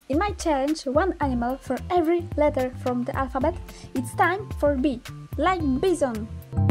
In my challenge, one animal for every letter from the alphabet, it's time for B, like bison.